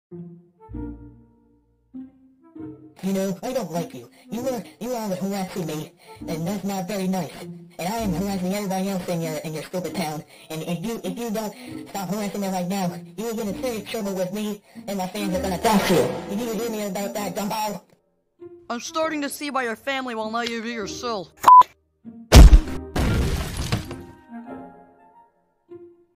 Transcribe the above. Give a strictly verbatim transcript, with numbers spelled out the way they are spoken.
You know, I don't like you. You are, you are harassing me, and that's not very nice. And I am harassing everybody else in your, in your stupid town. And if you, if you don't stop harassing me right now, you will get in serious trouble with me, and my fans are gonna dox you. You need to hear me about that, Gumball. I'm starting to see why your family will not you be yourself.